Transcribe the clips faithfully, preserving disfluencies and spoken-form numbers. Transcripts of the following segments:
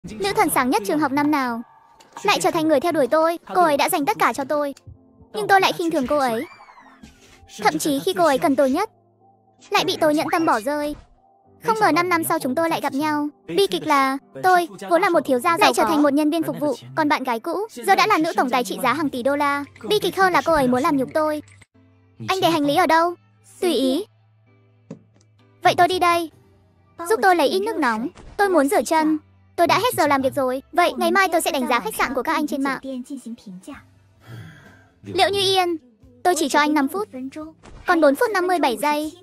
Nữ thần sáng nhất trường học năm nào lại trở thành người theo đuổi tôi. Cô ấy đã dành tất cả cho tôi, nhưng tôi lại khinh thường cô ấy. Thậm chí khi cô ấy cần tôi nhất, lại bị tôi nhẫn tâm bỏ rơi. Không ngờ năm năm sau chúng tôi lại gặp nhau. Bi kịch là tôi, vốn là một thiếu gia, lại trở thành một nhân viên phục vụ. Còn bạn gái cũ giờ đã là nữ tổng tài trị giá hàng tỷ đô la. Bi kịch hơn là cô ấy muốn làm nhục tôi. Anh để hành lý ở đâu? Tùy ý. Vậy tôi đi đây. Giúp tôi lấy ít nước nóng. Tôi muốn rửa chân. Tôi đã hết giờ làm việc rồi. Vậy ngày mai tôi sẽ đánh giá khách sạn của các anh trên mạng. Liệu Như Yên, tôi chỉ cho anh năm phút. Còn bốn phút năm mươi bảy giây.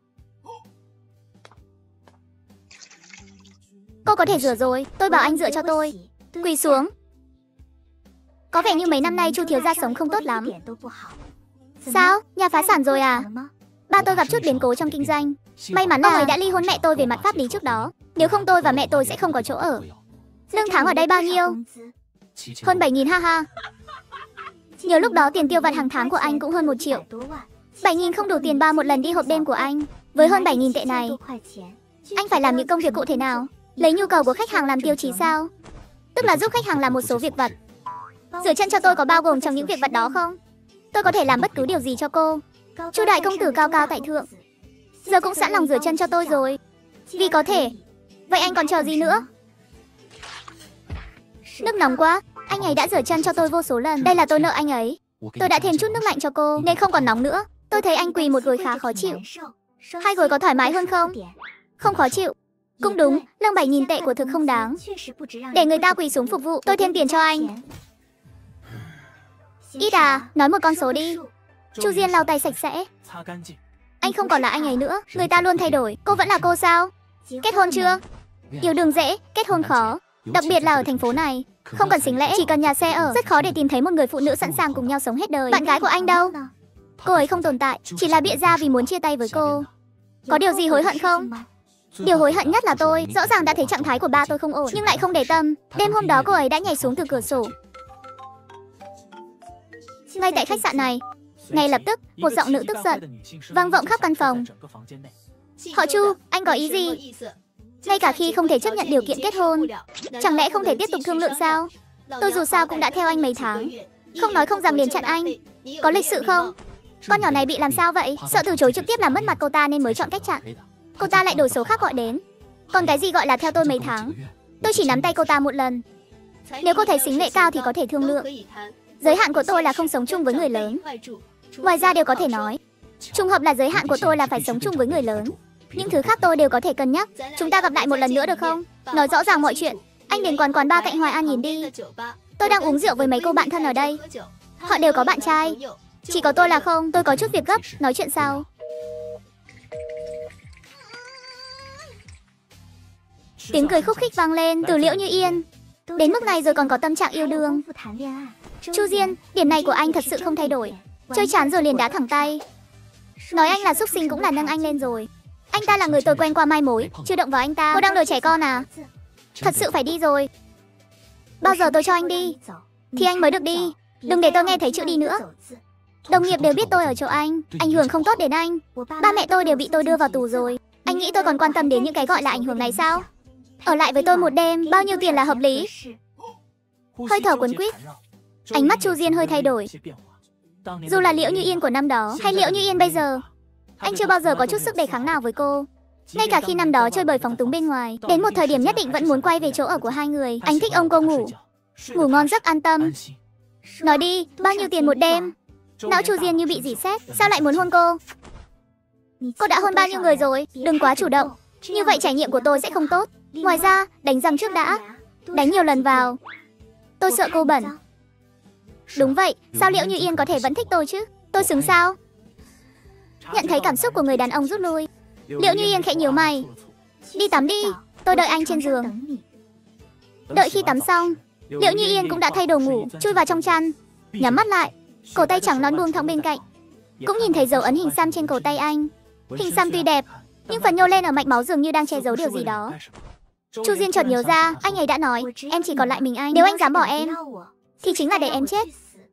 Cô có thể rửa rồi. Tôi bảo anh rửa cho tôi. Quỳ xuống. Có vẻ như mấy năm nay Chu thiếu gia sống không tốt lắm. Sao? Nhà phá sản rồi à? Ba tôi gặp chút biến cố trong kinh doanh. May mắn là ông ấy đã ly hôn mẹ tôi về mặt pháp lý trước đó. Nếu không tôi và mẹ tôi sẽ không có chỗ ở. Lương tháng ở đây bao nhiêu? Hơn bảy nghìn ha ha. Nhiều lúc đó tiền tiêu vặt hàng tháng của anh cũng hơn một triệu. bảy nghìn không đủ tiền bao một lần đi hộp đêm của anh. Với hơn bảy nghìn tệ này, anh phải làm những công việc cụ thể nào? Lấy nhu cầu của khách hàng làm tiêu chí sao? Tức là giúp khách hàng làm một số việc vặt. Rửa chân cho tôi có bao gồm trong những việc vặt đó không? Tôi có thể làm bất cứ điều gì cho cô. Chu đại công tử cao cao tại thượng giờ cũng sẵn lòng rửa chân cho tôi rồi. Vì có thể. Vậy anh còn chờ gì nữa? Nước nóng quá. Anh ấy đã rửa chân cho tôi vô số lần. Đây là tôi nợ anh ấy. Tôi đã thêm chút nước lạnh cho cô nên không còn nóng nữa. Tôi thấy anh quỳ một gối khá khó chịu. Hai gối có thoải mái hơn không? Không khó chịu. Cũng đúng, lương bảy nghìn tệ của thực không đáng. Để người ta quỳ xuống phục vụ, tôi thêm tiền cho anh. Ít à, nói một con số đi. Chu Diên lau tay sạch sẽ. Anh không còn là anh ấy nữa. Người ta luôn thay đổi. Cô vẫn là cô sao? Kết hôn chưa? Yêu đương dễ, kết hôn khó. Đặc biệt là ở thành phố này. Không cần xính lễ, chỉ cần nhà xe ở. Rất khó để tìm thấy một người phụ nữ sẵn sàng cùng nhau sống hết đời. Bạn gái của anh đâu? Cô ấy không tồn tại, chỉ là bịa ra vì muốn chia tay với cô. Có điều gì hối hận không? Điều hối hận nhất là tôi rõ ràng đã thấy trạng thái của ba tôi không ổn, nhưng lại không để tâm. Đêm hôm đó cô ấy đã nhảy xuống từ cửa sổ. Ngay tại khách sạn này. Ngay lập tức, một giọng nữ tức giận vang vọng khắp căn phòng. Họ Chu, anh có ý gì? Ngay cả khi không thể chấp nhận điều kiện kết hôn, chẳng lẽ không thể tiếp tục thương lượng sao? Tôi dù sao cũng đã theo anh mấy tháng. Không nói không rằng liền chặn anh. Có lịch sự không? Con nhỏ này bị làm sao vậy? Sợ từ chối trực tiếp làm mất mặt cô ta nên mới chọn cách chặn. Cô ta lại đổi số khác gọi đến. Còn cái gì gọi là theo tôi mấy tháng? Tôi chỉ nắm tay cô ta một lần. Nếu cô thấy xính lệ cao thì có thể thương lượng. Giới hạn của tôi là không sống chung với người lớn. Ngoài ra đều có thể nói. Trùng hợp là giới hạn của tôi là phải sống chung với người lớn. Những thứ khác tôi đều có thể cân nhắc. Chúng ta gặp lại một lần nữa được không? Nói rõ ràng mọi chuyện. Anh đến quán quán ba cạnh Hoài An nhìn đi. Tôi đang uống rượu với mấy cô bạn thân ở đây. Họ đều có bạn trai. Chỉ có tôi là không. Tôi có chút việc gấp. Nói chuyện sau. Tiếng cười khúc khích vang lên từ Liễu Như Yên. Đến mức này rồi còn có tâm trạng yêu đương. Chu Diên, điểm này của anh thật sự không thay đổi. Chơi chán rồi liền đá thẳng tay. Nói anh là xúc sinh cũng là nâng anh lên rồi. Anh ta là người tôi quen qua mai mối, chưa động vào anh ta. Cô đang đùa trẻ con à? Thật sự phải đi rồi. Bao giờ tôi cho anh đi thì anh mới được đi. Đừng để tôi nghe thấy chữ đi nữa. Đồng nghiệp đều biết tôi ở chỗ anh, ảnh hưởng không tốt đến anh. Ba mẹ tôi đều bị tôi đưa vào tù rồi. Anh nghĩ tôi còn quan tâm đến những cái gọi là ảnh hưởng này sao? Ở lại với tôi một đêm, bao nhiêu tiền là hợp lý? Hơi thở cuốn quýt. Ánh mắt Chu Diên hơi thay đổi. Dù là Liễu Như Yên của năm đó hay Liễu Như Yên bây giờ, anh chưa bao giờ có chút sức đề kháng nào với cô. Ngay cả khi năm đó chơi bời phóng túng bên ngoài, đến một thời điểm nhất định vẫn muốn quay về chỗ ở của hai người. Anh thích ôm cô ngủ. Ngủ ngon giấc an tâm. Nói đi, bao nhiêu tiền một đêm? Não Chu Diên như bị rỉ sét. Sao lại muốn hôn cô? Cô đã hôn bao nhiêu người rồi? Đừng quá chủ động. Như vậy trải nghiệm của tôi sẽ không tốt. Ngoài ra, đánh răng trước đã. Đánh nhiều lần vào. Tôi sợ cô bẩn. Đúng vậy, sao Liễu Như Yên có thể vẫn thích tôi chứ? Tôi xứng sao? Nhận thấy cảm xúc của người đàn ông rút lui, Liễu Như Yên khẽ nhíu mày. Đi tắm đi, tôi đợi anh trên giường. Đợi khi tắm xong, Liễu Như Yên cũng đã thay đồ ngủ, chui vào trong chăn, nhắm mắt lại, cổ tay trắng nõn buông thõng bên cạnh. Cũng nhìn thấy dấu ấn hình xăm trên cổ tay anh. Hình xăm tuy đẹp, nhưng phần nhô lên ở mạch máu dường như đang che giấu điều gì đó. Chu Diên chợt nhớ ra, anh ấy đã nói, em chỉ còn lại mình anh. Nếu anh dám bỏ em, thì chính là để em chết.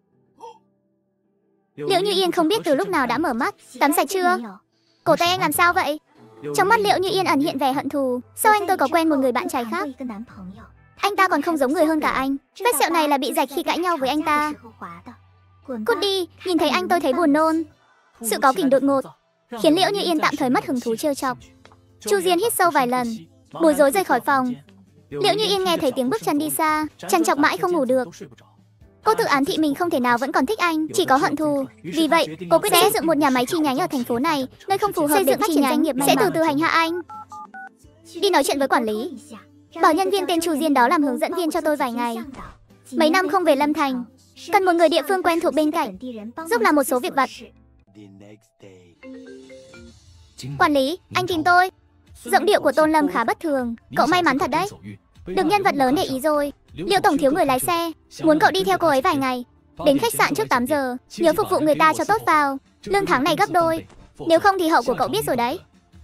Liễu Như Yên không biết từ lúc nào đã mở mắt. Tắm sạch chưa? Cổ tay anh làm sao vậy? Trong mắt Liễu Như Yên ẩn hiện vẻ hận thù. Sau anh tôi có quen một người bạn trai khác. Anh ta còn không giống người hơn cả anh. Vết sẹo này là bị rạch khi cãi nhau với anh ta. Cút đi, nhìn thấy anh tôi thấy buồn nôn. Sự cáu kỉnh đột ngột khiến Liễu Như Yên tạm thời mất hứng thú trêu chọc. Chu Diên hít sâu vài lần, bối rối rời khỏi phòng. Liễu Như Yên nghe thấy tiếng bước chân đi xa, trằn trọc mãi không ngủ được. Cô tự ám thị mình không thể nào vẫn còn thích anh, chỉ có hận thù. Vì vậy, cô quyết định xây dựng một nhà máy chi nhánh ở thành phố này, nơi không phù hợp để phát triển doanh nghiệp sẽ từ từ hành hạ anh. Đi nói chuyện với quản lý, bảo nhân viên tên Chu Diên đó làm hướng dẫn viên cho tôi vài ngày. Mấy năm không về Lâm Thành, cần một người địa phương quen thuộc bên cạnh, giúp làm một số việc vặt. Quản lý, anh tìm tôi. Giọng điệu của Tôn Lâm khá bất thường. Cậu may mắn thật đấy, được nhân vật lớn để ý rồi. Liễu tổng thiếu người lái xe, muốn cậu đi theo cô ấy vài ngày, đến khách sạn trước tám giờ, nhớ phục vụ người ta cho tốt vào. Lương tháng này gấp đôi, nếu không thì hậu của cậu biết rồi đấy.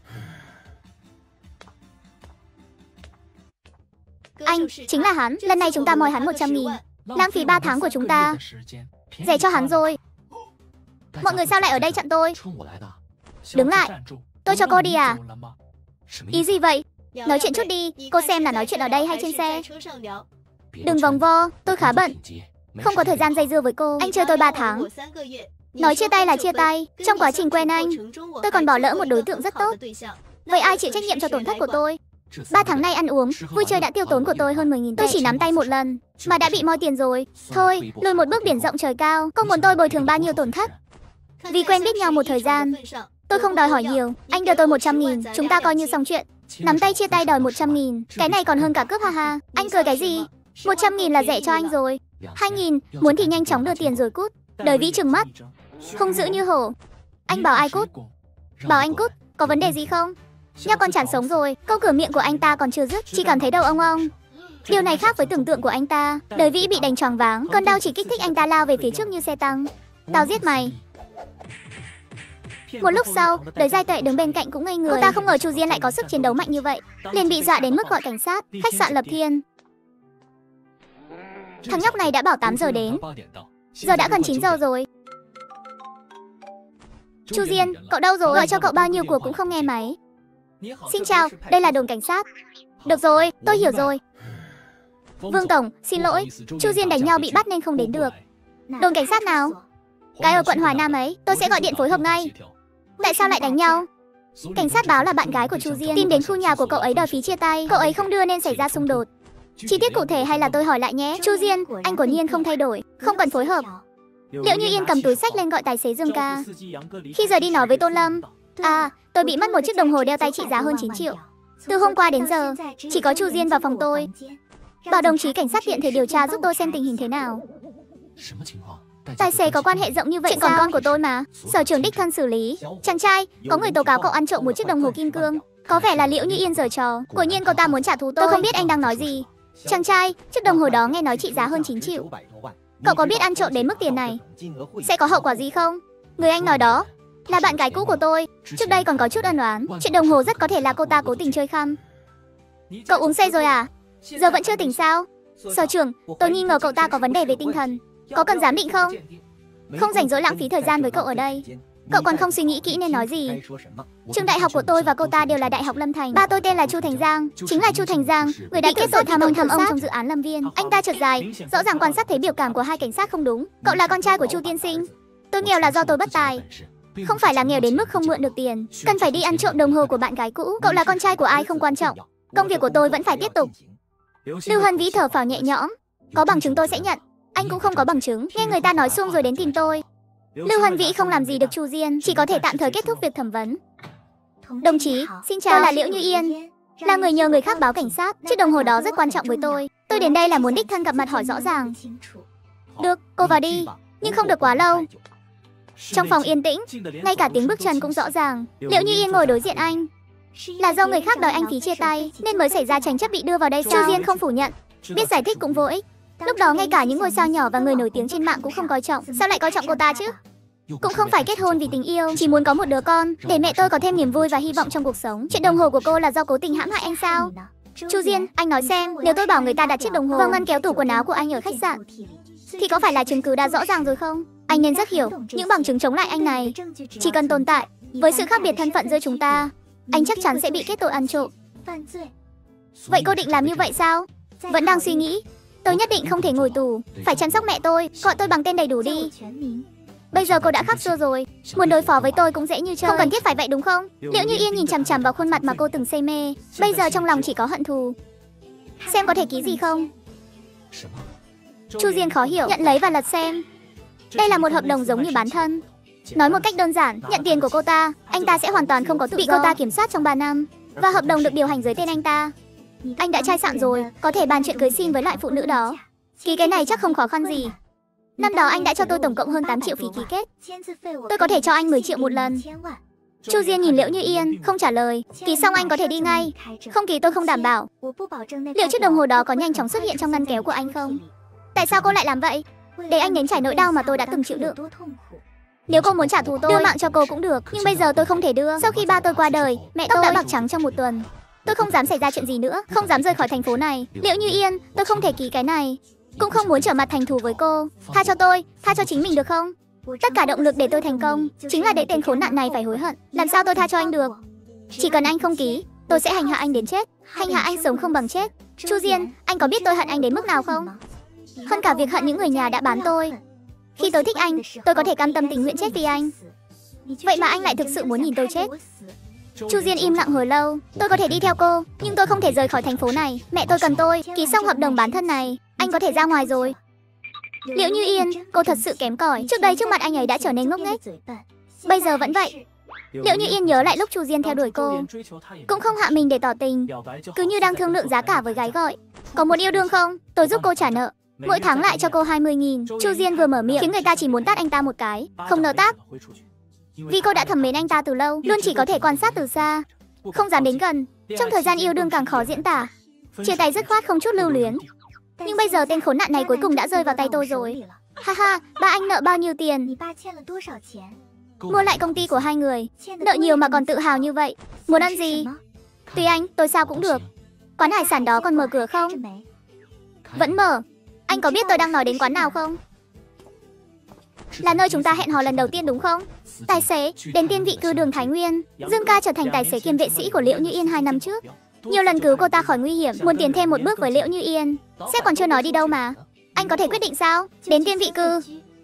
Anh, chính là hắn. Lần này chúng ta mời hắn một trăm nghìn, lãng phí ba tháng của chúng ta. Rẻ cho hắn rồi. Mọi người sao lại ở đây chặn tôi? Đứng lại, tôi cho cô đi à? Ý gì vậy? Nói chuyện chút đi, cô xem là nói chuyện ở đây hay trên xe. Đừng vòng vo, tôi khá bận, không có thời gian dây dưa với cô. Anh chơi tôi ba tháng, nói chia tay là chia tay. Trong quá trình quen anh, tôi còn bỏ lỡ một đối tượng rất tốt. Vậy ai chịu trách nhiệm cho tổn thất của tôi? Ba tháng nay ăn uống, vui chơi đã tiêu tốn của tôi hơn mười nghìn tệ. Tôi chỉ nắm tay một lần mà đã bị moi tiền rồi. Thôi, lùi một bước biển rộng trời cao. Cô muốn tôi bồi thường bao nhiêu tổn thất? Vì quen biết nhau một thời gian, tôi không đòi hỏi nhiều. Anh đưa tôi một trăm nghìn, chúng ta coi như xong chuyện. Nắm tay chia tay đòi một trăm nghìn, cái này còn hơn cả cướp ha ha. Anh cười cái gì? Một trăm nghìn là rẻ cho anh rồi. Hai nghìn, muốn thì nhanh chóng đưa tiền rồi cút. Đời Vĩ trừng mắt, hung dữ như hổ. Anh bảo ai cút? Bảo anh cút, có vấn đề gì không? Nhóc con chán sống rồi. Câu cửa miệng của anh ta còn chưa dứt, chỉ cảm thấy đầu ong ong. Điều này khác với tưởng tượng của anh ta. Đời Vĩ bị đánh choáng váng, cơn đau chỉ kích thích anh ta lao về phía trước như xe tăng. Tao giết mày. Một lúc sau, Đời Giai Tuệ đứng bên cạnh cũng ngây người. Cô ta không ngờ Chu Diên lại có sức chiến đấu mạnh như vậy, liền bị dọa đến mức gọi cảnh sát. Khách sạn Lập Thiên. Thằng nhóc này đã bảo tám giờ đến, giờ đã gần chín giờ rồi. Chu Diên, cậu đâu rồi? Gọi cho cậu bao nhiêu cuộc cũng không nghe máy. Xin chào, đây là đồn cảnh sát. Được rồi, tôi hiểu rồi. Vương Tổng, xin lỗi, Chu Diên đánh nhau bị bắt nên không đến được. Đồn cảnh sát nào? Cái ở quận Hoài Nam ấy, tôi sẽ gọi điện phối hợp ngay. Tại sao lại đánh nhau? Cảnh sát báo là bạn gái của Chu Diên tìm đến khu nhà của cậu ấy đòi phí chia tay. Cậu ấy không đưa nên xảy ra xung đột. Chi tiết cụ thể hay là tôi hỏi lại nhé. Chu Diên, anh của Nhiên không thay đổi, không cần phối hợp. Liễu Như Yên cầm túi xách lên gọi tài xế Dương ca. Khi giờ đi nói với Tôn Lâm, à, tôi bị mất một chiếc đồng hồ đeo tay trị giá hơn chín triệu. Từ hôm qua đến giờ, chỉ có Chu Diên vào phòng tôi. Bảo đồng chí cảnh sát tiện thể điều tra giúp tôi xem tình hình thế nào. Tài xế có quan hệ rộng như vậy sao? Chuyện còn con của tôi mà. Sở trưởng đích thân xử lý. Chàng trai, có người tố cáo cậu ăn trộm một chiếc đồng hồ kim cương. Có vẻ là Liễu Như Yên giở trò. Quả nhiên cậu ta muốn trả thù tôi. Tôi không biết anh đang nói gì. Chàng trai, chiếc đồng hồ đó nghe nói trị giá hơn chín triệu. Cậu có biết ăn trộm đến mức tiền này sẽ có hậu quả gì không? Người anh nói đó là bạn gái cũ của tôi. Trước đây còn có chút ân oán. Chuyện đồng hồ rất có thể là cô ta cố tình chơi khăm. Cậu uống say rồi à? Giờ vẫn chưa tỉnh sao? Sở trưởng, tôi nghi ngờ cậu ta có vấn đề về tinh thần. Có cần giám định không? Không rảnh rỗi lãng phí thời gian với cậu ở đây. Cậu còn không suy nghĩ kỹ nên nói gì. Trường đại học của tôi và cô ta đều là Đại học Lâm Thành. Ba tôi tên là Chu Thành Giang, chính là Chu Thành Giang, người đã kết tội tham ông tham ông trong dự án Lâm Viên. Anh ta trượt dài, rõ ràng quan sát thấy biểu cảm của hai cảnh sát không đúng. Cậu là con trai của Chu tiên sinh. Tôi nghèo là do tôi bất tài, không phải là nghèo đến mức không mượn được tiền, cần phải đi ăn trộm đồng hồ của bạn gái cũ. Cậu là con trai của ai không quan trọng, công việc của tôi vẫn phải tiếp tục. Lưu Hân Vĩ thở phào nhẹ nhõm. Có bằng chứng tôi sẽ nhận. Anh cũng không có bằng chứng, nghe người ta nói xuông rồi đến tìm tôi. Lưu Hân Vĩ không làm gì được Chu Diên, chỉ có thể tạm thời kết thúc việc thẩm vấn. Đồng chí, xin chào, tôi là Liễu Như Yên, là người nhờ người khác báo cảnh sát. Chiếc đồng hồ đó rất quan trọng với tôi. Tôi đến đây là muốn đích thân gặp mặt hỏi rõ ràng. Được, cô vào đi, nhưng không được quá lâu. Trong phòng yên tĩnh, ngay cả tiếng bước chân cũng rõ ràng. Liễu Như Yên ngồi đối diện anh. Là do người khác đòi anh phí chia tay nên mới xảy ra tranh chấp bị đưa vào đây sao? Chu Diên không phủ nhận, biết giải thích cũng vô ích. Lúc đó ngay cả những ngôi sao nhỏ và người nổi tiếng trên mạng cũng không coi trọng. Sao lại coi trọng cô ta chứ? Cũng không phải kết hôn vì tình yêu, chỉ muốn có một đứa con để mẹ tôi có thêm niềm vui và hy vọng trong cuộc sống. Chuyện đồng hồ của cô là do cố tình hãm hại anh sao? Chu Diên, anh nói xem, nếu tôi bảo người ta đặt chiếc đồng hồ vào ngăn kéo tủ quần áo của anh ở khách sạn thì có phải là chứng cứ đã rõ ràng rồi không? Anh nên rất hiểu, những bằng chứng chống lại anh này chỉ cần tồn tại với sự khác biệt thân phận giữa chúng ta, anh chắc chắn sẽ bị kết tội ăn trộm. Vậy cô định làm như vậy sao? Vẫn đang suy nghĩ. Tôi nhất định không thể ngồi tù. Phải chăm sóc mẹ tôi. Gọi tôi bằng tên đầy đủ đi. Bây giờ cô đã khác xưa rồi. Muốn đối phó với tôi cũng dễ như chơi. Không cần thiết phải vậy đúng không? Liễu Như Yên nhìn chằm chằm vào khuôn mặt mà cô từng say mê. Bây giờ trong lòng chỉ có hận thù. Xem có thể ký gì không? Chu Diên khó hiểu, nhận lấy và lật xem. Đây là một hợp đồng giống như bán thân. Nói một cách đơn giản, nhận tiền của cô ta, anh ta sẽ hoàn toàn không có tự do, bị cô ta kiểm soát trong ba năm. Và hợp đồng được điều hành dưới tên anh ta. Anh đã trai sạn rồi, có thể bàn chuyện cưới xin với loại phụ nữ đó. Ký cái này chắc không khó khăn gì. Năm đó anh đã cho tôi tổng cộng hơn tám triệu phí ký kết. Tôi có thể cho anh mười triệu một lần. Chu Diên nhìn Liễu Như Yên, không trả lời. Ký xong anh có thể đi ngay. Không ký tôi không đảm bảo. Liệu chiếc đồng hồ đó có nhanh chóng xuất hiện trong ngăn kéo của anh không? Tại sao cô lại làm vậy? Để anh nếm trải nỗi đau mà tôi đã từng chịu đựng. Nếu cô muốn trả thù tôi, đưa mạng cho cô cũng được. Nhưng bây giờ tôi không thể đưa. Sau khi ba tôi qua đời, mẹ tôi đã bạc trắng trong một tuần. Tôi không dám xảy ra chuyện gì nữa, không dám rời khỏi thành phố này. Liễu Như Yên, tôi không thể ký cái này. Cũng không muốn trở mặt thành thù với cô. Tha cho tôi, tha cho chính mình được không? Tất cả động lực để tôi thành công chính là để tên khốn nạn này phải hối hận. Làm sao tôi tha cho anh được? Chỉ cần anh không ký, tôi sẽ hành hạ anh đến chết. Hành hạ anh sống không bằng chết. Chu Diên, anh có biết tôi hận anh đến mức nào không? Hơn cả việc hận những người nhà đã bán tôi. Khi tôi thích anh, tôi có thể cam tâm tình nguyện chết vì anh. Vậy mà anh lại thực sự muốn nhìn tôi chết. Chu Diên im lặng hồi lâu. Tôi có thể đi theo cô, nhưng tôi không thể rời khỏi thành phố này. Mẹ tôi cần tôi. Ký xong hợp đồng bán thân này, anh có thể ra ngoài rồi. Liễu Như Yên, cô thật sự kém cỏi. Trước đây trước mặt anh ấy đã trở nên ngốc nghếch. Bây giờ vẫn vậy. Liễu Như Yên nhớ lại lúc Chu Diên theo đuổi cô, cũng không hạ mình để tỏ tình, cứ như đang thương lượng giá cả với gái gọi. Có muốn yêu đương không? Tôi giúp cô trả nợ. Mỗi tháng lại cho cô hai mươi nghìn. Chu Diên vừa mở miệng khiến người ta chỉ muốn tát anh ta một cái. Không nỡ tát. Vì cô đã thầm mến anh ta từ lâu, luôn chỉ có thể quan sát từ xa, không dám đến gần. Trong thời gian yêu đương càng khó diễn tả. Chia tay dứt khoát không chút lưu luyến. Nhưng bây giờ tên khốn nạn này cuối cùng đã rơi vào tay tôi rồi. Ha ha, ba anh nợ bao nhiêu tiền? Mua lại công ty của hai người. Nợ nhiều mà còn tự hào như vậy. Muốn ăn gì? Tùy anh, tôi sao cũng được. Quán hải sản đó còn mở cửa không? Vẫn mở. Anh có biết tôi đang nói đến quán nào không? Là nơi chúng ta hẹn hò lần đầu tiên đúng không? Tài xế, đến tiên vị cư đường Thái Nguyên. Dương ca trở thành tài xế kiêm vệ sĩ của Liễu Như Yên hai năm trước. Nhiều lần cứu cô ta khỏi nguy hiểm, muốn tiến thêm một bước với Liễu Như Yên. Sếp còn chưa nói đi đâu mà. Anh có thể quyết định sao? Đến tiên vị cư.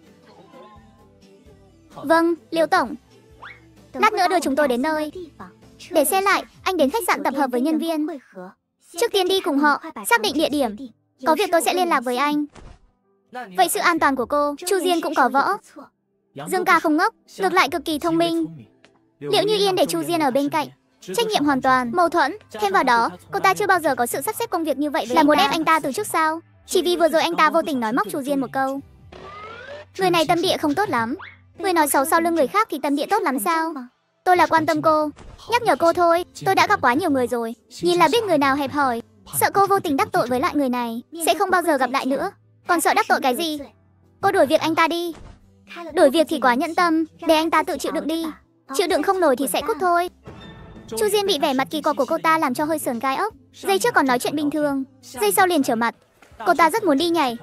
Vâng, Liễu tổng. Lát nữa đưa chúng tôi đến nơi. Để xe lại, anh đến khách sạn tập hợp với nhân viên. Trước tiên đi cùng họ, xác định địa điểm. Có việc tôi sẽ liên lạc với anh. Vậy sự an toàn của cô, Chu Diên cũng có võ. Dương ca không ngốc, ngược lại cực kỳ thông minh. Liễu Như Yên để Chu Diên ở bên cạnh, trách nhiệm hoàn toàn, mâu thuẫn. Thêm vào đó, cô ta chưa bao giờ có sự sắp xếp công việc như vậy với là muốn ép anh ta từ trước sao? Chỉ vì vừa rồi anh ta vô tình nói móc Chu Diên một câu. Người này tâm địa không tốt lắm. Người nói xấu sau lưng người khác thì tâm địa tốt lắm sao? Tôi là quan tâm cô, nhắc nhở cô thôi. Tôi đã gặp quá nhiều người rồi, nhìn là biết người nào hẹp hòi. Sợ cô vô tình đắc tội với lại người này, sẽ không bao giờ gặp lại nữa. Còn sợ đắc tội cái gì? Cô đuổi việc anh ta đi. Đuổi việc thì quá nhẫn tâm, để anh ta tự chịu đựng đi. Chịu đựng không nổi thì sẽ cút thôi. Chu Diên bị vẻ mặt kỳ quặc của cô ta làm cho hơi sờn gai ốc. Giây trước còn nói chuyện bình thường, giây sau liền trở mặt. Cô ta rất muốn đi nhảy.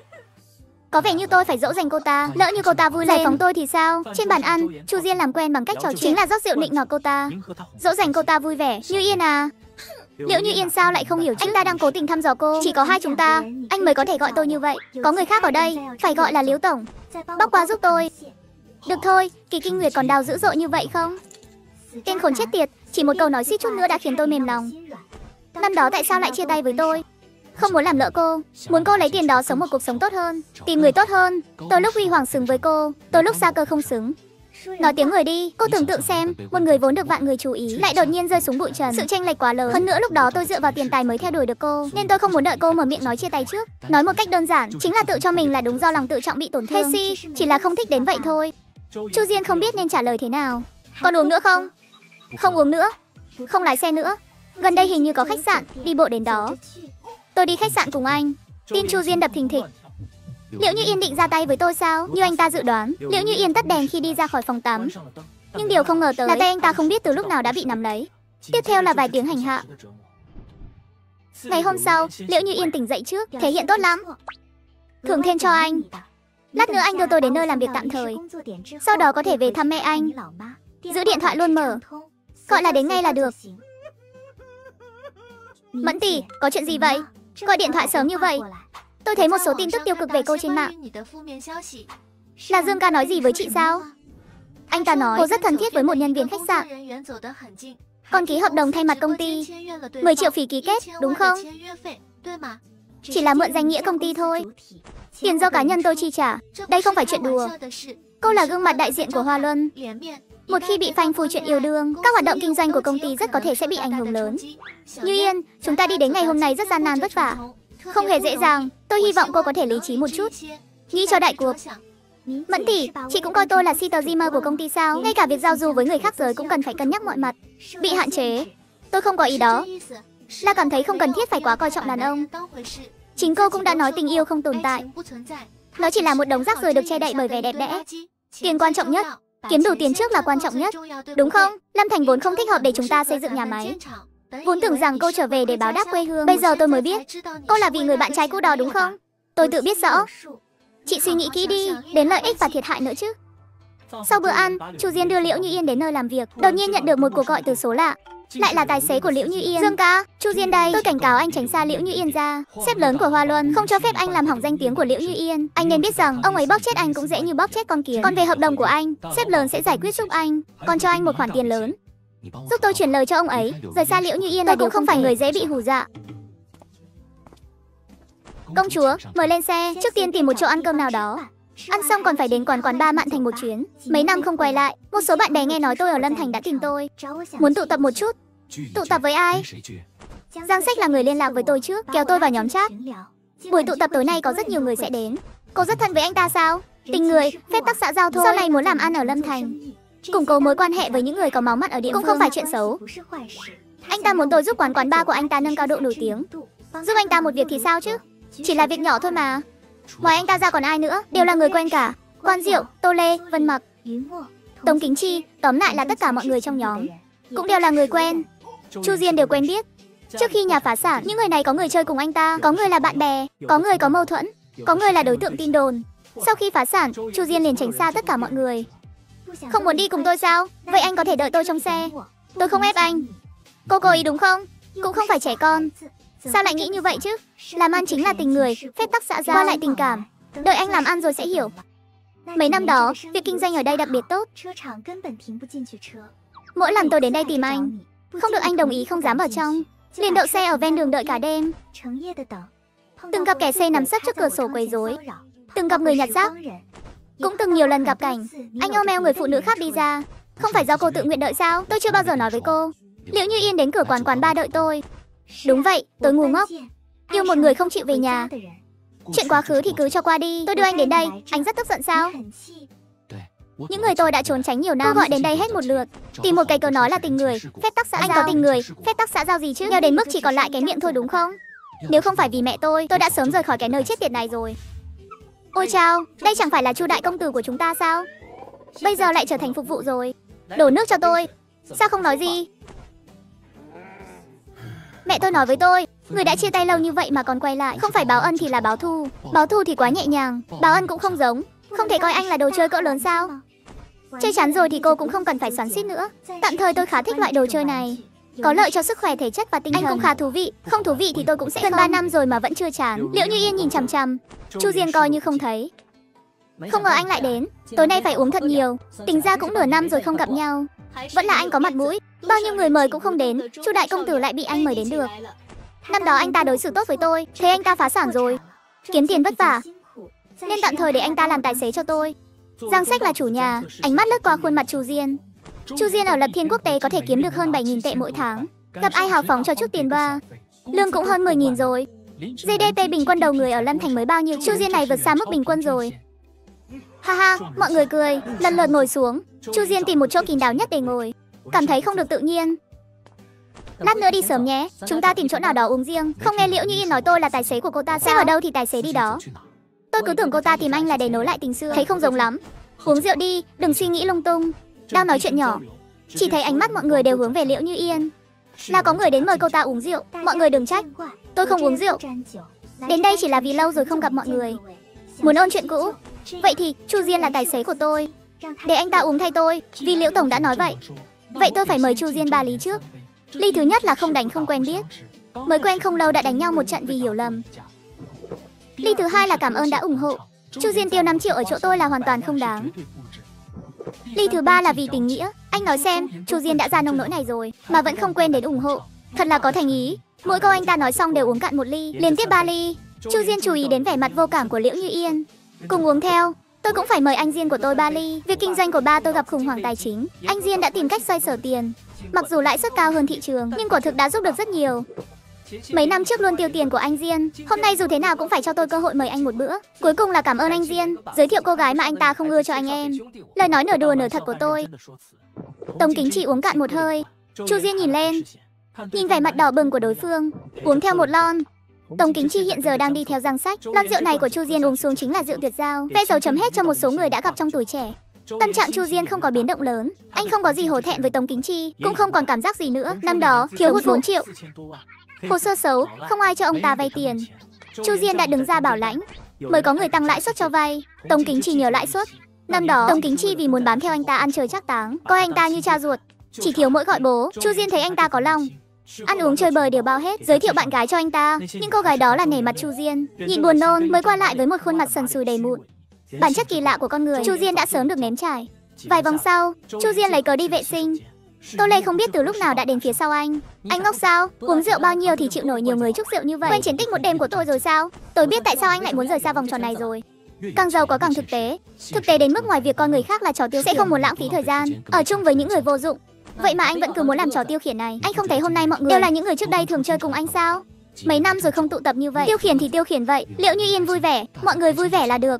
Có vẻ như tôi phải dỗ dành cô ta. Lỡ như cô ta vui lên giải phóng tôi thì sao? Trên bàn ăn, Chu Diên làm quen bằng cách trò chuyện, chính là rót rượu nịnh nọt cô ta, dỗ dành cô ta vui vẻ. Như Yên à? Liễu Như Yên sao lại không hiểu chứ? Anh ta đang cố tình thăm dò cô. Chỉ có hai chúng ta, anh mới có thể gọi tôi như vậy. Có người khác ở đây, phải gọi là Liễu tổng. Bóc qua giúp tôi. Được thôi, Kỳ Kinh Nguyệt còn đào dữ dội như vậy không? Tên khốn chết tiệt, chỉ một câu nói suýt chút nữa đã khiến tôi mềm lòng. Năm đó tại sao lại chia tay với tôi? Không muốn làm lỡ cô, muốn cô lấy tiền đó sống một cuộc sống tốt hơn, tìm người tốt hơn. Tôi lúc huy hoàng xứng với cô, tôi lúc xa cơ không xứng. Nói tiếng người đi, cô tưởng tượng xem, một người vốn được vạn người chú ý lại đột nhiên rơi xuống bụi trần, sự chênh lệch quá lớn. Hơn nữa lúc đó tôi dựa vào tiền tài mới theo đuổi được cô, nên tôi không muốn đợi cô mở miệng nói chia tay trước. Nói một cách đơn giản, chính là tự cho mình là đúng do lòng tự trọng bị tổn thương. Hey si, chỉ là không thích đến vậy thôi. Chu Diên không biết nên trả lời thế nào. Còn uống nữa không? Không uống nữa. Không lái xe nữa. Gần đây hình như có khách sạn, đi bộ đến đó. Tôi đi khách sạn cùng anh. Tim Chu Diên đập thình thịch. Liễu Như Yên định ra tay với tôi sao? Như anh ta dự đoán, Liễu Như Yên tắt đèn khi đi ra khỏi phòng tắm. Nhưng điều không ngờ tới là tay anh ta không biết từ lúc nào đã bị nắm lấy. Tiếp theo là vài tiếng hành hạ. Ngày hôm sau, Liễu Như Yên tỉnh dậy trước, thể hiện tốt lắm. Thưởng thêm cho anh. Lát nữa anh đưa tôi đến nơi làm việc tạm thời. Sau đó có thể về thăm mẹ anh. Giữ điện thoại luôn mở. Gọi là đến ngay là được. Mẫn tỷ, có chuyện gì vậy? Gọi điện thoại sớm như vậy. Tôi thấy một số tin tức tiêu cực về cô trên mạng. Là Dương ca nói gì với chị sao? Anh ta nói cô rất thân thiết với một nhân viên khách sạn, còn ký hợp đồng thay mặt công ty. mười triệu phí ký kết, đúng không? Chỉ là mượn danh nghĩa công ty thôi. Tiền do cá nhân tôi chi trả. Đây không phải chuyện đùa. Cô là gương mặt đại diện của Hoa Luân. Một khi bị phanh phui chuyện yêu đương, các hoạt động kinh doanh của công ty rất có thể sẽ bị ảnh hưởng lớn. Như Yên, chúng ta đi đến ngày hôm nay rất gian nan vất vả. Không hề dễ dàng. Tôi hy vọng cô có thể lý trí một chút. Nghĩ cho đại cuộc. Mẫn tỷ, chị cũng coi tôi là Sitter Dreamer của công ty sao? Ngay cả việc giao du với người khác giới cũng cần phải cân nhắc mọi mặt. Bị hạn chế. Tôi không có ý đó. Là cảm thấy không cần thiết phải quá coi trọng đàn ông. Chính cô cũng đã nói tình yêu không tồn tại. Nó chỉ là một đống rác rưởi được che đậy bởi vẻ đẹp đẽ. Tiền quan trọng nhất. Kiếm đủ tiền trước là quan trọng nhất. Đúng không? Lâm Thành vốn không thích hợp để chúng ta xây dựng nhà máy. Vốn tưởng rằng cô trở về để báo đáp quê hương. Bây giờ tôi mới biết cô là vì người bạn trai cũ đó đúng không? Tôi tự biết rõ. Chị suy nghĩ kỹ đi, đến lợi ích và thiệt hại nữa chứ. Sau bữa ăn, Chu Diên đưa Liễu Như Yên đến nơi làm việc. Đột nhiên nhận được một cuộc gọi từ số lạ. Lại là tài xế của Liễu Như Yên. Dương ca, Chu Diên đây. Tôi cảnh cáo anh tránh xa Liễu Như Yên ra. Sếp lớn của Hoa Luân không cho phép anh làm hỏng danh tiếng của Liễu Như Yên. Anh nên biết rằng ông ấy bóp chết anh cũng dễ như bóp chết con kiến. Còn về hợp đồng của anh, sếp lớn sẽ giải quyết giúp anh, còn cho anh một khoản tiền lớn. Giúp tôi chuyển lời cho ông ấy, rời xa Liễu Như Yên. Tôi cũng không phải người dễ bị hù dọa. Công chúa, mời lên xe, trước tiên tìm một chỗ ăn cơm nào đó. Ăn xong còn phải đến quán quán ba Mạn Thành một chuyến. Mấy năm không quay lại, một số bạn bè nghe nói tôi ở Lâm Thành đã tìm tôi, muốn tụ tập một chút. Tụ tập với ai? Giang Sách là người liên lạc với tôi trước, kéo tôi vào nhóm chat. Buổi tụ tập tối nay có rất nhiều người sẽ đến. Cô rất thân với anh ta sao? Tình người, phép tắc xã giao thôi. Sau này muốn làm ăn ở Lâm Thành, củng cố mối quan hệ với những người có máu mặt ở địa phương cũng không phải chuyện xấu. Anh ta muốn tôi giúp quán quán ba của anh ta nâng cao độ nổi tiếng. Giúp anh ta một việc thì sao chứ? Chỉ là việc nhỏ thôi mà. Ngoài anh ta ra còn ai nữa? Đều là người quen cả. Quan Diệu, Tô Lê, Vân Mặc, Tống Kính Chi, tóm lại là tất cả mọi người trong nhóm cũng đều là người quen. Chu Diên đều quen biết. Trước khi nhà phá sản, những người này có người chơi cùng anh ta, có người là bạn bè, có người có mâu thuẫn, có người là đối tượng tin đồn. Sau khi phá sản, Chu Diên liền tránh xa tất cả mọi người. Không muốn đi cùng tôi sao? Vậy anh có thể đợi tôi trong xe. Tôi không ép anh. Cô cố ý đúng không? Cũng không phải trẻ con. Sao lại nghĩ như vậy chứ? Làm ăn chính là tình người, phép tắc xã giao, qua lại tình cảm. Đợi anh làm ăn rồi sẽ hiểu. Mấy năm đó, việc kinh doanh ở đây đặc biệt tốt. Mỗi lần tôi đến đây tìm anh, không được anh đồng ý không dám vào trong, liền đậu xe ở ven đường đợi cả đêm. Từng gặp kẻ xe nằm sấp trước cửa sổ quấy rối, từng gặp người nhặt rác, cũng từng nhiều lần gặp cảnh anh ôm eo người phụ nữ khác đi ra. Không phải do cô tự nguyện đợi sao? Tôi chưa bao giờ nói với cô. Liễu Như Yên đến cửa quán quán ba đợi tôi. Đúng vậy, tôi ngu ngốc, yêu một người không chịu về nhà. Chuyện quá khứ thì cứ cho qua đi. Tôi đưa anh đến đây, anh rất tức giận sao? Những người tôi đã trốn tránh nhiều năm, cô gọi đến đây hết một lượt, tìm một cái cớ nói là tình người, phép tắc xã giao. Anh có tình người, phép tắc xã giao gì chứ? Nghèo đến mức chỉ còn lại cái miệng thôi đúng không? Nếu không phải vì mẹ tôi, tôi đã sớm rời khỏi cái nơi chết tiệt này rồi. Ôi chao, đây chẳng phải là Chu đại công tử của chúng ta sao? Bây giờ lại trở thành phục vụ rồi. Đổ nước cho tôi. Sao không nói gì? Mẹ tôi nói với tôi, người đã chia tay lâu như vậy mà còn quay lại, không phải báo ân thì là báo thù. Báo thù thì quá nhẹ nhàng, báo ân cũng không giống. Không thể coi anh là đồ chơi cỡ lớn sao? Chơi chán rồi thì cô cũng không cần phải xoắn xuýt nữa. Tạm thời tôi khá thích loại đồ chơi này, có lợi cho sức khỏe thể chất và tinh thần. Anh cũng khá thú vị. Không thú vị thì tôi cũng sẽ gần ba năm rồi mà vẫn chưa chán. Liễu Như Yên nhìn chằm chằm, Chu Diên coi như không thấy. Không ngờ anh lại đến. Tối nay phải uống thật nhiều. Tính ra cũng nửa năm rồi không gặp nhau. Vẫn là anh có mặt mũi. Bao nhiêu người mời cũng không đến, Chu đại công tử lại bị anh mời đến được. Năm đó anh ta đối xử tốt với tôi, thế anh ta phá sản rồi, kiếm tiền vất vả, nên tạm thời để anh ta làm tài xế cho tôi. Giang Sách là chủ nhà. Ánh mắt lướt qua khuôn mặt Chu Diên. Chu Diên ở Lập Thiên Quốc tế có thể kiếm được hơn bảy nghìn tệ mỗi tháng. Gặp ai hào phóng cho chút tiền ba. Lương cũng hơn mười nghìn rồi. giê đê pê bình quân đầu người ở Lâm Thành mới bao nhiêu? Chu Diên này vượt xa mức bình quân rồi. Ha ha, mọi người cười, lần lượt ngồi xuống. Chu Diên tìm một chỗ kín đáo nhất để ngồi, cảm thấy không được tự nhiên. Lát nữa đi sớm nhé, chúng ta tìm chỗ nào đó uống riêng. Không nghe Liễu Như Yên nói tôi là tài xế của cô ta sao? Xếp ở đâu thì tài xế đi đó. Tôi cứ tưởng cô ta tìm anh là để nối lại tình xưa, thấy không giống lắm. Uống rượu đi, đừng suy nghĩ lung tung. Đang nói chuyện nhỏ, chỉ thấy ánh mắt mọi người đều hướng về Liễu Như Yên. Là có người đến mời cô ta uống rượu. Mọi người đừng trách, tôi không uống rượu. Đến đây chỉ là vì lâu rồi không gặp mọi người, muốn ôn chuyện cũ. Vậy thì Chu Diên là tài xế của tôi, để anh ta uống thay tôi, vì Liễu tổng đã nói vậy. Vậy tôi phải mời Chu Diên ba ly trước. Ly thứ nhất là không đánh không quen biết. Mới quen không lâu đã đánh nhau một trận vì hiểu lầm. Ly thứ hai là cảm ơn đã ủng hộ. Chu Diên tiêu năm triệu ở chỗ tôi là hoàn toàn không đáng. Ly thứ ba là vì tình nghĩa. Anh nói xem, Chu Diên đã ra nông nỗi này rồi mà vẫn không quên đến ủng hộ. Thật là có thành ý. Mỗi câu anh ta nói xong đều uống cạn một ly, liên tiếp ba ly. Chu Diên chú ý đến vẻ mặt vô cảm của Liễu Như Yên, cùng uống theo. Tôi cũng phải mời anh Diên của tôi ba ly. Việc kinh doanh của ba tôi gặp khủng hoảng tài chính. Anh Diên đã tìm cách xoay sở tiền. Mặc dù lãi suất cao hơn thị trường, nhưng quả thực đã giúp được rất nhiều. Mấy năm trước luôn tiêu tiền của anh Diên. Hôm nay dù thế nào cũng phải cho tôi cơ hội mời anh một bữa. Cuối cùng là cảm ơn anh Diên, giới thiệu cô gái mà anh ta không ưa cho anh em. Lời nói nửa đùa nửa thật của tôi. Tống Kính Chi uống cạn một hơi. Chu Diên nhìn lên, nhìn vẻ mặt đỏ bừng của đối phương, uống theo một lon. Tống Kính Chi hiện giờ đang đi theo Giang Sách. Lon rượu này của Chu Diên uống xuống chính là rượu tuyệt giao, vẽ dấu chấm hết cho một số người đã gặp trong tuổi trẻ. Tâm trạng Chu Diên không có biến động lớn. Anh không có gì hổ thẹn với Tống Kính Chi, cũng không còn cảm giác gì nữa. Năm đó thiếu hụt bốn triệu, hồ sơ xấu, không ai cho ông ta vay tiền. Chu Diên đã đứng ra bảo lãnh, mới có người tăng lãi suất cho vay. Tống Kính Chi nhiều lãi suất. Năm đó Tống Kính Chi vì muốn bám theo anh ta ăn chơi trác táng, coi anh ta như cha ruột, chỉ thiếu mỗi gọi bố. Chu Diên thấy anh ta có lòng, ăn uống chơi bời đều bao hết, giới thiệu bạn gái cho anh ta. Nhưng cô gái đó là nể mặt Chu Diên, nhìn buồn nôn mới qua lại với một khuôn mặt sần sùi đầy mụn. Bản chất kỳ lạ của con người Chu Diên đã sớm được nếm trải. Vài vòng sau, Chu Diên lấy cớ đi vệ sinh. Tô Lê không biết từ lúc nào đã đến phía sau anh. Anh ngốc sao? Uống rượu bao nhiêu thì chịu nổi nhiều người chúc rượu như vậy. Quên chiến tích một đêm của tôi rồi sao? Tôi biết tại sao anh lại muốn rời xa vòng tròn này rồi. Càng giàu có càng thực tế. Thực tế đến mức ngoài việc coi người khác là trò tiêu khiển, sẽ không muốn lãng phí thời gian ở chung với những người vô dụng. Vậy mà anh vẫn cứ muốn làm trò tiêu khiển này. Anh không thấy hôm nay mọi người đều là những người trước đây thường chơi cùng anh sao? Mấy năm rồi không tụ tập như vậy. Tiêu khiển thì tiêu khiển vậy. Liễu Như Yên vui vẻ, mọi người vui vẻ là được.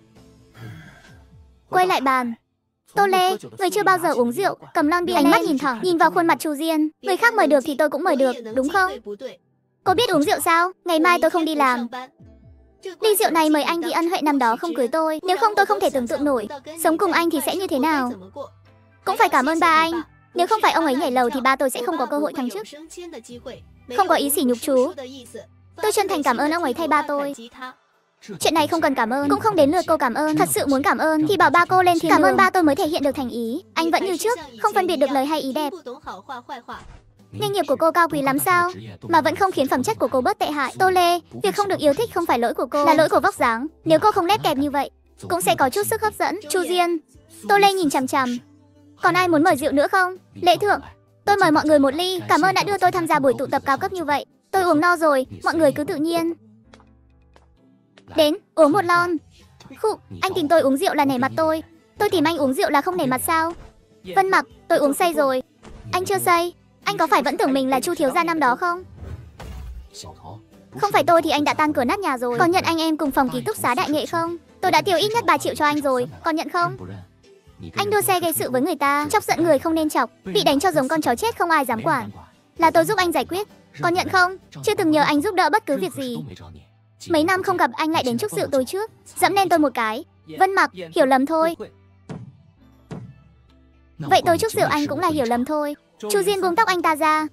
Quay lại bàn. Tô Lê, người chưa bao giờ uống rượu, cầm lon bia, ánh mắt nhìn thẳng, nhìn vào khuôn mặt Chu Diên. Người khác mời được thì tôi cũng mời được, đúng không? Cô biết uống rượu sao? Ngày mai tôi không đi làm. Ly rượu này mời anh vì ân huệ năm đó không cưới tôi. Nếu không tôi không thể tưởng tượng nổi sống cùng anh thì sẽ như thế nào. Cũng phải cảm ơn ba anh. Nếu không phải ông ấy nhảy lầu thì ba tôi sẽ không có cơ hội thăng chức. Không có ý sỉ nhục chú. Tôi chân thành cảm ơn ông ấy thay ba tôi. Chuyện này không cần cảm ơn, cũng không đến lượt cô cảm ơn. Thật sự muốn cảm ơn thì bảo ba cô lên thiên đường. Cảm ơn ba tôi mới thể hiện được thành ý. Anh vẫn như trước, không phân biệt được lời hay ý đẹp. Nghề nghiệp của cô cao quý lắm sao, mà vẫn không khiến phẩm chất của cô bớt tệ hại. Tô Lê, việc không được yêu thích không phải lỗi của cô, là lỗi của vóc dáng. Nếu cô không nét đẹp như vậy, cũng sẽ có chút sức hấp dẫn. Chu Diên. Tô Lê nhìn chằm chằm. Còn ai muốn mời rượu nữa không? Lễ thượng, tôi mời mọi người một ly. Cảm ơn đã đưa tôi tham gia buổi tụ tập cao cấp như vậy. Tôi uống no rồi, mọi người cứ tự nhiên. Đến, uống một lon. Khụ, anh tìm tôi uống rượu là nể mặt tôi. Tôi tìm anh uống rượu là không nể mặt sao? Vân Mặc, tôi uống say rồi. Anh chưa say. Anh có phải vẫn tưởng mình là Chu thiếu gia năm đó không? Không phải tôi thì anh đã tan cửa nát nhà rồi. Còn nhận anh em cùng phòng ký túc xá đại nghệ không? Tôi đã tiêu ít nhất ba triệu cho anh rồi, còn nhận không? Anh đua xe gây sự với người ta, chọc giận người không nên chọc, bị đánh cho giống con chó chết không ai dám quản. Là tôi giúp anh giải quyết, còn nhận không? Chưa từng nhờ anh giúp đỡ bất cứ việc gì. Mấy năm không gặp anh lại đến chúc rượu tôi trước, dẫm lên tôi một cái. Vân Mặc, hiểu lầm thôi. Vậy tôi chúc rượu anh cũng là hiểu lầm thôi. Chu Diên buông tóc anh ta ra.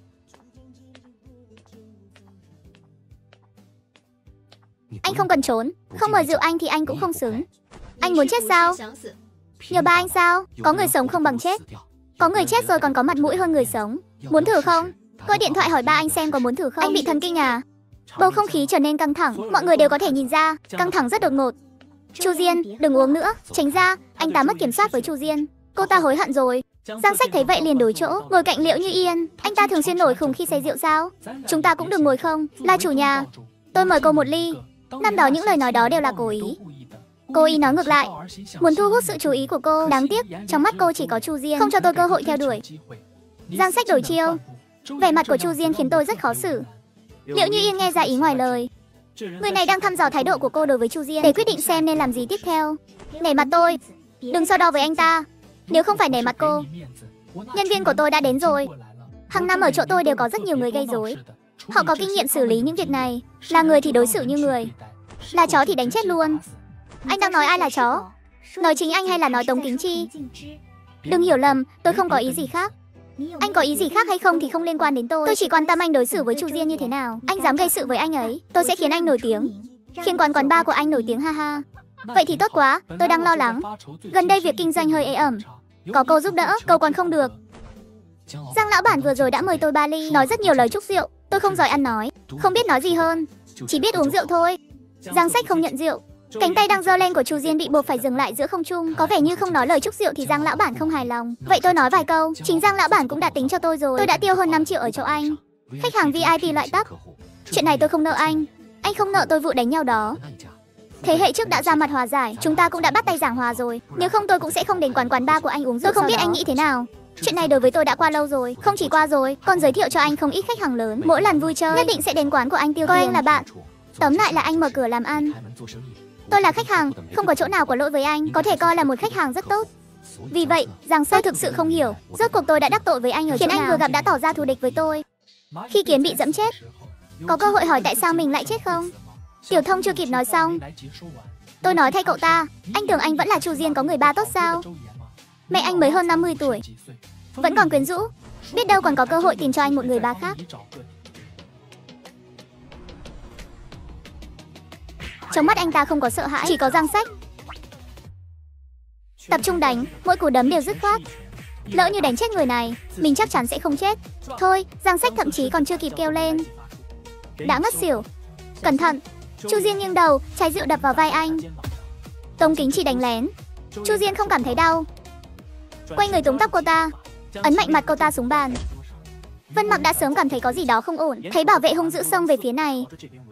Anh không cần trốn, không mời rượu anh thì anh cũng không xứng. Anh muốn chết sao? Nhờ ba anh sao? Có người sống không bằng chết. Có người chết rồi còn có mặt mũi hơn người sống. Muốn thử không? Gọi điện thoại hỏi ba anh xem có muốn thử không. Anh bị thần kinh à? Bầu không khí trở nên căng thẳng, mọi người đều có thể nhìn ra, căng thẳng rất đột ngột. Chu Diên, đừng uống nữa, tránh ra. Anh ta mất kiểm soát với Chu Diên. Cô ta hối hận rồi. Giang Sách thấy vậy liền đổi chỗ, ngồi cạnh Liễu Như Yên. Anh ta thường xuyên nổi khùng khi say rượu sao? Chúng ta cũng đừng ngồi không? Là chủ nhà, tôi mời cô một ly. Năm đó những lời nói đó đều là cố ý. Cô ý nói ngược lại, muốn thu hút sự chú ý của cô. Đáng tiếc, trong mắt cô chỉ có Chu Diên, không cho tôi cơ hội theo đuổi. Giang Sách đổi chiêu. Vẻ mặt của Chu Diên khiến tôi rất khó xử. Liễu Như Yên nghe ra ý ngoài lời. Người này đang thăm dò thái độ của cô đối với Chu Diên để quyết định xem nên làm gì tiếp theo. Nể mặt tôi, đừng so đo với anh ta. Nếu không phải nể mặt cô. Nhân viên của tôi đã đến rồi. Hàng năm ở chỗ tôi đều có rất nhiều người gây rối. Họ có kinh nghiệm xử lý những việc này. Là người thì đối xử như người, là chó thì đánh chết luôn. Anh đang nói ai là chó? Nói chính anh hay là nói Tống Kính Chi? Đừng hiểu lầm, tôi không có ý gì khác. Anh có ý gì khác hay không thì không liên quan đến tôi. Tôi chỉ quan tâm anh đối xử với Chu Diên như thế nào. Anh dám gây sự với anh ấy, tôi sẽ khiến anh nổi tiếng, khiến quán quán bar của anh nổi tiếng, ha ha. Vậy thì tốt quá, tôi đang lo lắng. Gần đây việc kinh doanh hơi ế ẩm. Có cô giúp đỡ, cầu còn không được. Giang lão bản vừa rồi đã mời tôi ba ly, nói rất nhiều lời chúc rượu. Tôi Tôi không giỏi ăn nói, không biết nói gì hơn, chỉ biết uống rượu thôi. Giang Sách không nhận rượu. Cánh tay đang giơ lên của Chu Diên bị buộc phải dừng lại giữa không trung, có vẻ như không nói lời chúc rượu thì Giang lão bản không hài lòng. Vậy tôi nói vài câu, chính Giang lão bản cũng đã tính cho tôi rồi. Tôi đã tiêu hơn năm triệu ở chỗ anh. Khách hàng vi ai pi loại tấp. Chuyện này tôi không nợ anh. Anh không nợ tôi vụ đánh nhau đó. Thế hệ trước đã ra mặt hòa giải, chúng ta cũng đã bắt tay giảng hòa rồi. Nếu không tôi cũng sẽ không đến quán quán bar của anh uống rượu. Tôi không biết anh nghĩ thế nào. Chuyện này đối với tôi đã qua lâu rồi, không chỉ qua rồi, còn giới thiệu cho anh không ít khách hàng lớn. Mỗi lần vui chơi nhất định sẽ đến quán của anh tiêu tiền. Coi anh là bạn. Tóm lại là anh mở cửa làm ăn. Tôi là khách hàng, không có chỗ nào có lỗi với anh, có thể coi là một khách hàng rất tốt. Vì vậy, Giang Sách thực sự không hiểu, rốt cuộc tôi đã đắc tội với anh ở chỗ nào, khiến anh vừa gặp đã tỏ ra thù địch với tôi. Khi Kiến bị dẫm chết, có cơ hội hỏi tại sao mình lại chết không? Tiểu Thông chưa kịp nói xong, tôi nói thay cậu ta, anh tưởng anh vẫn là Chu Diên có người ba tốt sao? Mẹ anh mới hơn năm mươi tuổi, vẫn còn quyến rũ, biết đâu còn có cơ hội tìm cho anh một người ba khác. Trong mắt anh ta không có sợ hãi, chỉ có Giang Sách. Tập trung đánh, mỗi cú đấm đều dứt khoát. Lỡ như đánh chết người này, mình chắc chắn sẽ không chết. Thôi, Giang Sách thậm chí còn chưa kịp kêu lên, đã ngất xỉu. Cẩn thận! Chu Diên nghiêng đầu, chai rượu đập vào vai anh. Tống Kính chỉ đánh lén. Chu Diên không cảm thấy đau, quay người túm tóc cô ta, ấn mạnh mặt cô ta xuống bàn. Vân Mặc đã sớm cảm thấy có gì đó không ổn, thấy bảo vệ hung dữ xông về phía này.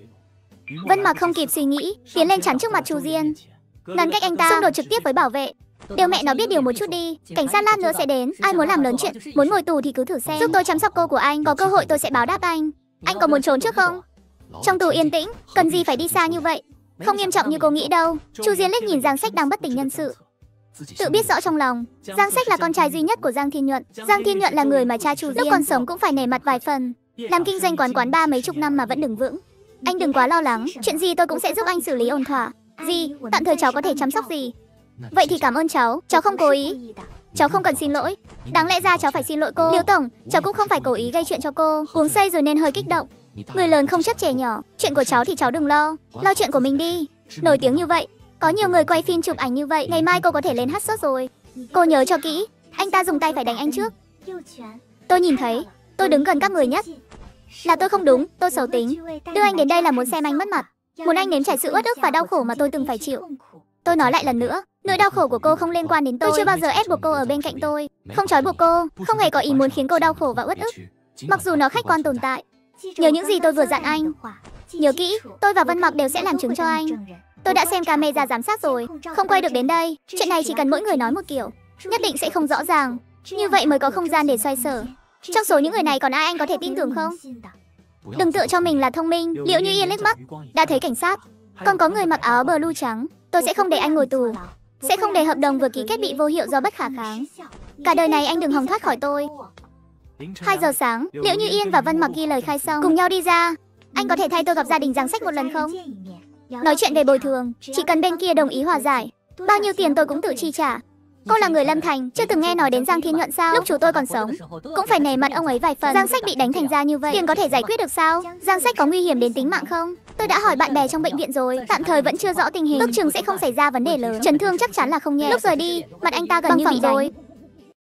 Vân Mặc không kịp suy nghĩ, tiến lên chắn trước mặt Chu Diên, ngăn cách anh ta, xung đột trực tiếp với bảo vệ. Đều mẹ nó biết điều một chút đi, cảnh sát lát nữa sẽ đến, ai muốn làm lớn chuyện, muốn ngồi tù thì cứ thử xem. Giúp tôi chăm sóc cô của anh, có cơ hội tôi sẽ báo đáp anh. Anh có muốn trốn trước không? Trong tù yên tĩnh, cần gì phải đi xa như vậy? Không nghiêm trọng như cô nghĩ đâu. Chu Diên liếc nhìn Giang Sách đang bất tỉnh nhân sự, tự biết rõ trong lòng, Giang Sách là con trai duy nhất của Giang Thiên Nhuận. Giang Thiên Nhuận là người mà cha Chu Diên lúc còn sống cũng phải nể mặt vài phần. Làm kinh doanh quán quán ba mấy chục năm mà vẫn đứng vững. Anh đừng quá lo lắng, chuyện gì tôi cũng sẽ giúp anh xử lý ổn thỏa. Gì, tạm thời cháu có thể chăm sóc gì? Vậy thì cảm ơn cháu, cháu không cố ý. Cháu không cần xin lỗi. Đáng lẽ ra cháu phải xin lỗi cô. Liêu tổng, cháu cũng không phải cố ý gây chuyện cho cô. Uống say rồi nên hơi kích động. Người lớn không chấp trẻ nhỏ, chuyện của cháu thì cháu đừng lo. Lo chuyện của mình đi. Nổi tiếng như vậy, có nhiều người quay phim chụp ảnh như vậy, ngày mai cô có thể lên hát sốt rồi. Cô nhớ cho kỹ, anh ta dùng tay phải đánh anh trước. Tôi nhìn thấy, tôi đứng gần các người nhất. Là tôi không đúng, tôi xấu tính. Đưa anh đến đây là muốn xem anh mất mặt, muốn anh nếm trải sự uất ức và đau khổ mà tôi từng phải chịu. Tôi nói lại lần nữa, nỗi đau khổ của cô không liên quan đến tôi. Tôi chưa bao giờ ép buộc cô ở bên cạnh tôi, không trói buộc cô, không hề có ý muốn khiến cô đau khổ và uất ức. Mặc dù nó khách quan tồn tại. Nhớ những gì tôi vừa dặn anh. Nhớ kỹ, tôi và Vân Mặc đều sẽ làm chứng cho anh. Tôi đã xem camera giám sát rồi, không quay được đến đây. Chuyện này chỉ cần mỗi người nói một kiểu, nhất định sẽ không rõ ràng. Như vậy mới có không gian để xoay sở. Trong số những người này còn ai anh có thể tin tưởng không? Đừng tự cho mình là thông minh. Liệu Như Yên liếc mắt, đã thấy cảnh sát, còn có người mặc áo blue trắng. Tôi sẽ không để anh ngồi tù, sẽ không để hợp đồng vừa ký kết bị vô hiệu do bất khả kháng. Cả đời này anh đừng hòng thoát khỏi tôi. Hai giờ sáng, Liễu Như Yên và Vân Mặc ghi lời khai xong, cùng nhau đi ra. Anh có thể thay tôi gặp gia đình Giang Sách một lần không? Nói chuyện về bồi thường, chỉ cần bên kia đồng ý hòa giải, bao nhiêu tiền tôi cũng tự chi trả. Cô là người Lâm Thành, chưa từng nghe nói đến Giang Thiên Nhuận sao? Lúc chú tôi còn sống, cũng phải nể mặt ông ấy vài phần. Giang Sách bị đánh thành ra như vậy, tiền có thể giải quyết được sao? Giang Sách có nguy hiểm đến tính mạng không? Tôi đã hỏi bạn bè trong bệnh viện rồi, tạm thời vẫn chưa rõ tình hình, ước chừng sẽ không xảy ra vấn đề lớn. Chấn thương chắc chắn là không nhẹ. Lúc rời đi, mặt anh ta gần như bị rồi.